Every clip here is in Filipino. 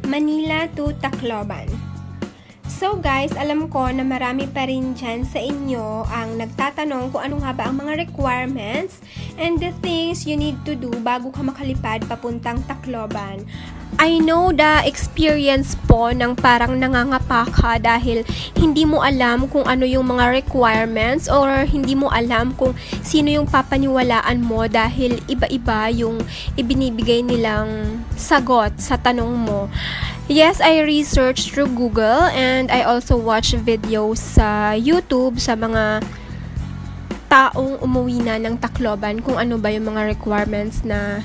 Manila to Tacloban. So guys, alam ko na marami pa rin dyan sa inyo ang nagtatanong kung ano nga ba ang mga requirements and the things you need to do bago ka makalipad papuntang Tacloban. I know the experience po ng parang nangangapa ka dahil hindi mo alam kung ano yung mga requirements or hindi mo alam kung sino yung papaniwalaan mo dahil iba-iba yung ibinibigay nilang sagot sa tanong mo. Yes, I researched through Google and I also watched videos sa YouTube sa mga taong umuwi na ng Tacloban kung ano ba yung mga requirements na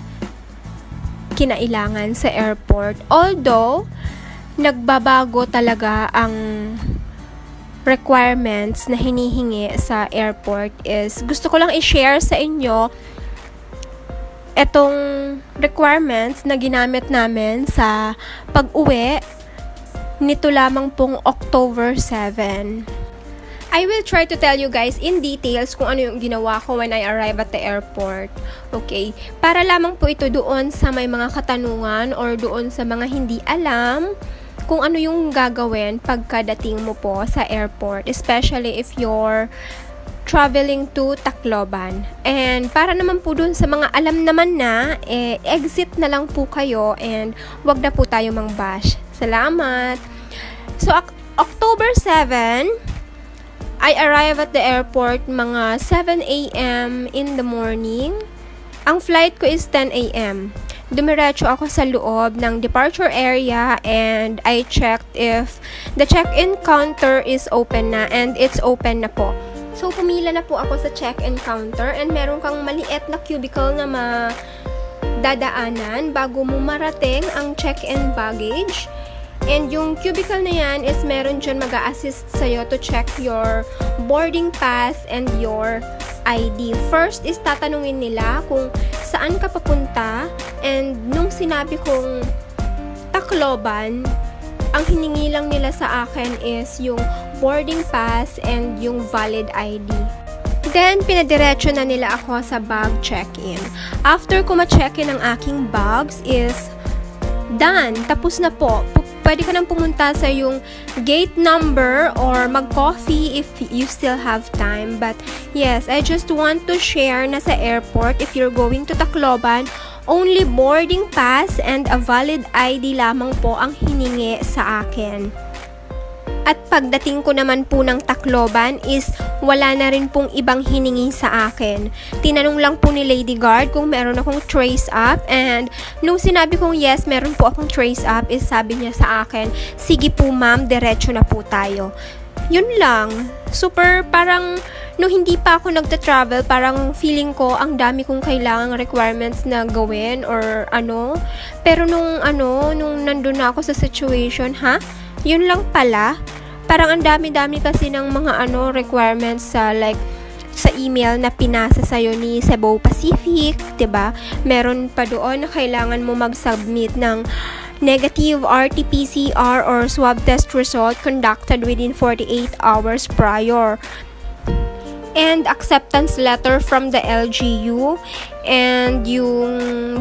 kinailangan sa airport. Although, nagbabago talaga ang requirements na hinihingi sa airport is gusto ko lang i-share sa inyo etong requirements na ginamit namin sa pag-uwi nito lamang pong October 7. I will try to tell you guys in details kung ano yung ginawa ko when I arrive at the airport. Okay? Para lamang po ito doon sa may mga katanungan or doon sa mga hindi alam kung ano yung gagawin pagkadating mo po sa airport. Especially if you're traveling to Tacloban. And para naman po dun sa mga alam naman na, exit na lang po kayo and wag na po tayo mang-bash. Salamat! So, October 7, I arrive at the airport mga 7 a.m. in the morning. Ang flight ko is 10 a.m. Dumiretso ako sa loob ng departure area and I checked if the check-in counter is open na and it's open na po. So, pumila na po ako sa check-in counter and meron kang maliit na cubicle na madadaanan bago mo marating ang check-in baggage. And yung cubicle na yan is meron dyan mag-a-assist sa'yo to check your boarding pass and your ID. First is tatanungin nila kung saan ka papunta and nung sinabi kong Tacloban, ang hiningi lang nila sa akin is yung boarding pass and yung valid ID. Then, pinadiretso na nila ako sa bag check-in. After ko ma-check-in ang aking bags is done. Tapos na po. Pwede ka nang pumunta sa yung gate number or mag-coffee if you still have time. But yes, I just want to share na sa airport if you're going to Tacloban, only boarding pass and a valid ID lamang po ang hiningi sa akin. At pagdating ko naman po ng Tacloban is wala na rin pong ibang hiningi sa akin. Tinanong lang po ni Lady Guard kung meron akong trace up and nung sinabi kong yes, meron po akong trace up is sabi niya sa akin, sige po ma'am, diretso na po tayo. Yun lang. Super parang nung hindi pa ako nagta-travel, parang feeling ko ang dami kong kailangang requirements na gawin or ano. Pero nung nandun na ako sa situation, yun lang pala. Parang ang dami-dami kasi ng mga requirements sa sa email na pinasa sa'yo ni Cebu Pacific, 'di ba? Meron pa doon na kailangan mo mag-submit ng negative RT-PCR or swab test result conducted within 48 hours prior. And acceptance letter from the LGU and yung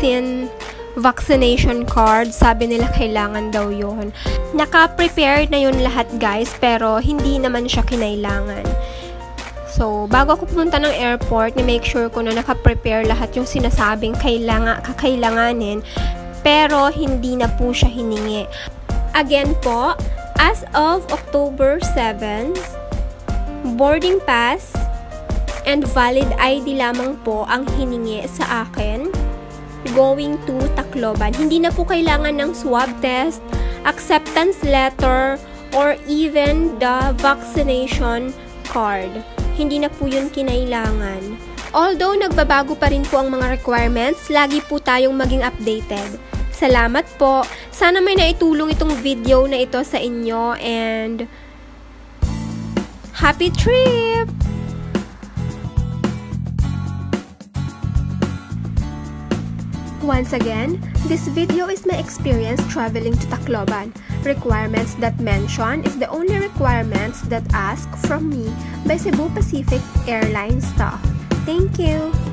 vaccination card, sabi nila kailangan daw yun. Naka-prepared na yun lahat guys, pero hindi naman siya kinailangan. So, bago ako pumunta ng airport, ni-make sure ko na naka-prepare lahat yung sinasabing kakailanganin, pero hindi na po siya hiningi. Again po, as of October 7, boarding pass and valid ID lamang po ang hiningi sa akin going to Tacloban. Hindi na po kailangan ng swab test, acceptance letter, or even the vaccination card. Hindi na po yun kinailangan. Although nagbabago pa rin po ang mga requirements, lagi po tayong maging updated. Salamat po. Sana may naitulong itong video na ito sa inyo and happy trip! Once again, this video is my experience traveling to Tacloban. Requirements that mention is the only requirements that ask from me by Cebu Pacific Airlines staff. Thank you!